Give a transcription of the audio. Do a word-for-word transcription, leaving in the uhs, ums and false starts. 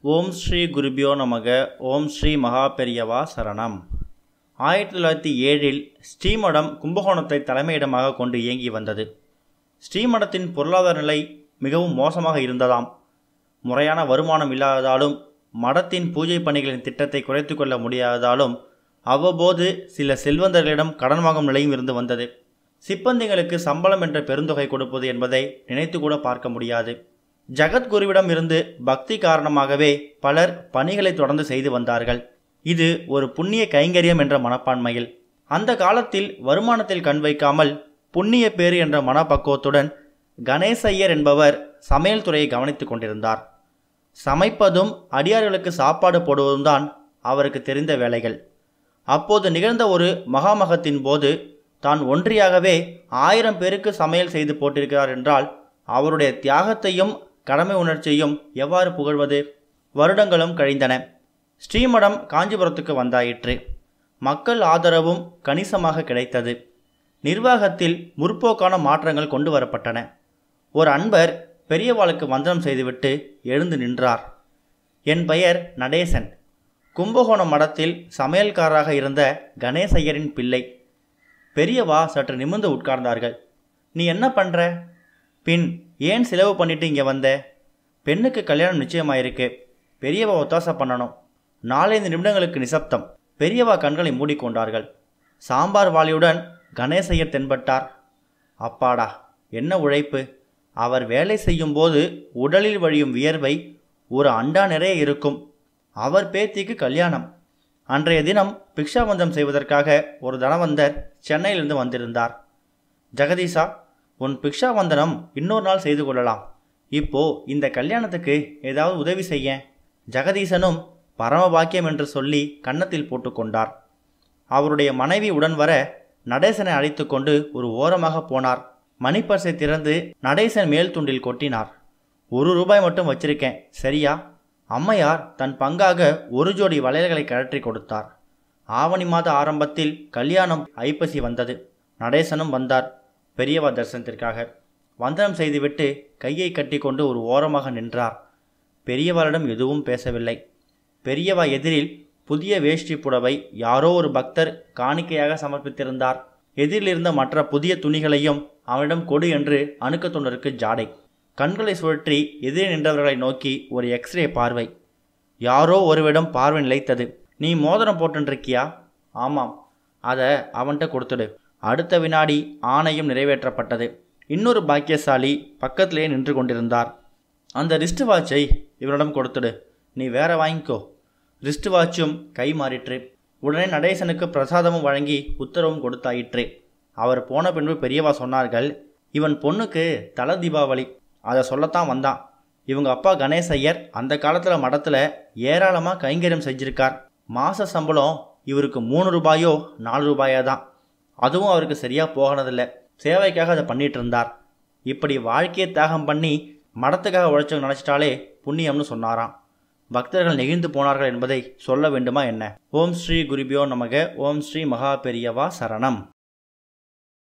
ஓம் ஸ்ரீ குருபியோ நமக. ஓம் ஸ்ரீ மகா பெரியவா சரணம். ஆயிரத்தி தொள்ளாயிரத்தி ஏழில் ஸ்ரீமடம் கும்பகோணத்தை தலைமையிடமாக கொண்டு இயங்கி வந்தது. ஸ்ரீமடத்தின் பொருளாதார நிலை மிகவும் மோசமாக இருந்ததாம். முறையான வருமானம் இல்லாததாலும் மடத்தின் பூஜை பணிகளின் திட்டத்தை குறைத்து கொள்ள முடியாததாலும் அவ்வப்போது சில செல்வந்தர்களிடம் கடன் வாங்கும் நிலையும் இருந்து வந்தது. சிப்பந்திகளுக்கு சம்பளம் என்ற பெருந்தொகை கொடுப்பது என்பதை நினைத்து கூட பார்க்க முடியாது. ஜகத்குருவிடம் இருந்து பக்தி காரணமாகவே பலர் பணிகளை தொடர்ந்து செய்து வந்தார்கள். இது ஒரு புண்ணிய கைங்கரியம் என்ற மனப்பான்மையில். அந்த காலத்தில் வருமானத்தில் கண் வைக்காமல் புண்ணிய பேறு என்ற மனப்பக்குவத்துடன் கணேசையர் என்பவர் சமையல் துறையை கவனித்துக் கொண்டிருந்தார். சமைப்பதும் அடியார்களுக்கு சாப்பாடு போடுவதும் தான் அவருக்கு தெரிந்த வேலைகள். அப்போது நிகழ்ந்த ஒரு மகாமகத்தின் போது தான் ஒன்றியாகவே ஆயிரம் பேருக்கு சமையல் செய்து போட்டிருக்கிறார் என்றால் அவருடைய தியாகத்தையும் கடமை உணர்ச்சியையும் எவ்வாறு புகழ்வது? வருடங்களும் கழிந்தன. ஸ்ரீமடம் காஞ்சிபுரத்துக்கு வந்தாயிற்று. மக்கள் ஆதரவும் கணிசமாக கிடைத்தது. நிர்வாகத்தில் முற்போக்கான மாற்றங்கள் கொண்டு வரப்பட்டன. ஒரு அன்பர் பெரியவாளுக்கு வந்தனம் செய்துவிட்டு எழுந்து நின்றார். என் பெயர் நடேசன். கும்பகோணம் மடத்தில் சமையல்காரராக இருந்த கணேசையரின் பிள்ளை. பெரியவா சற்று நிமிர்ந்து உட்கார்ந்தார்கள். நீ என்ன பண்ற? பின் ஏன் செலவு பண்ணிட்டு இங்கே வந்த? பெண்ணுக்கு கல்யாணம் நிச்சயமாயிருக்கு. பெரியவா ஒத்தாசை பண்ணணும். நாலஞ்சு நிமிடங்களுக்கு நிசப்தம். பெரியவா கண்களை மூடிக்கொண்டார்கள். சாம்பார் வாளியுடன் கணேசையர் தென்பட்டார். அப்பாடா, என்ன உழைப்பு! அவர் வேலை செய்யும் போது உடலில் வழியும் வியர்வை ஒரு அண்டா நிறைய இருக்கும். அவர் பேத்திக்கு கல்யாணம். அன்றைய தினம் பிக்ஷாபந்தம் செய்வதற்காக ஒரு தனவந்தர் சென்னையிலிருந்து வந்திருந்தார். ஜெகதீசா, உன் பிக்ஷாவந்தனம் இன்னொரு நாள் செய்து கொள்ளலாம். இப்போ இந்த கல்யாணத்துக்கு ஏதாவது உதவி செய்ய. ஜெகதீசனும் பரமபாக்கியம் என்று சொல்லி கன்னத்தில் போட்டுக்கொண்டார். அவருடைய மனைவி உடன் வர நடேசனை அழைத்து கொண்டு ஒரு ஓரமாக போனார். மணிப்பர்சை திறந்து நடேசன் மேல் துண்டில் கொட்டினார். ஒரு ரூபாய் மட்டும் வச்சிருக்கேன், சரியா? அம்மையார் தன் பங்காக ஒரு ஜோடி வளையல்களை கழற்றி கொடுத்தார். ஆவணி மாத ஆரம்பத்தில் கல்யாணம் ஐப்பசி வந்தது. நடேசனும் வந்தார் பெரியவா தரிசனத்திற்காக. வந்தனம் செய்துவிட்டு கையை கட்டி கொண்டு ஒரு ஓரமாக நின்றார். பெரியவாரிடம் எதுவும் பேசவில்லை. பெரியவா எதிரில் புதிய வேஷ்டி புடவை யாரோ ஒரு பக்தர் காணிக்கையாக சமர்ப்பித்திருந்தார். எதிரில் இருந்த மற்ற புதிய துணிகளையும் அவனிடம் கொடு என்று அணுக்க தொண்டருக்கு ஜாடை. கண்களை சுழற்றி எதிரே நின்றவர்களை நோக்கி ஒரு எக்ஸ்ரே பார்வை. யாரோ ஒருவிடம் பார்வை நிலைத்தது. நீ மோதிரம் போட்டுருக்கியா? ஆமாம். அதை அவன்கிட்ட கொடுத்துடு. அடுத்த வினாடி ஆணையும் நிறைவேற்றப்பட்டது. இன்னொரு பாக்கியசாலி பக்கத்திலேயே நின்று கொண்டிருந்தார். அந்த ரிஸ்ட் வாட்சை இவனிடம் கொடுத்துடு, நீ வேற வாங்கிக்கோ. ரிஸ்ட் வாட்சும் கை மாறிற்று. உடனே நடேசனுக்கு பிரசாதமும் வழங்கி உத்தரவும் கொடுத்தாயிற்று. அவர் போன பின்பு பெரியவா சொன்னார்கள், இவன் பொண்ணுக்கு தல தீபாவளி, அதை சொல்லத்தான் வந்தான். இவங்க அப்பா கணேசையர் அந்த காலத்தில் மடத்தில் ஏராளமாக கைங்கரியம் செஞ்சிருக்கார். மாத சம்பளம் இவருக்கு மூணு ரூபாயோ நாலு ரூபாயோ தான். அதுவும் அவருக்கு சரியாக போகனதில்லை. சேவைக்காக அதை பண்ணிட்டு இருந்தார். இப்படி வாழ்க்கையை தியாகம் பண்ணி மடத்துக்காக உழைச்சவங்க நினச்சிட்டாலே புண்ணியம்னு சொன்னாராம். பக்தர்கள் நெகிழ்ந்து போனார்கள் என்பதை சொல்ல வேண்டுமா என்ன? ஓம் ஸ்ரீ குருபியோ நமக. ஓம் ஸ்ரீ மகா பெரியவா சரணம்.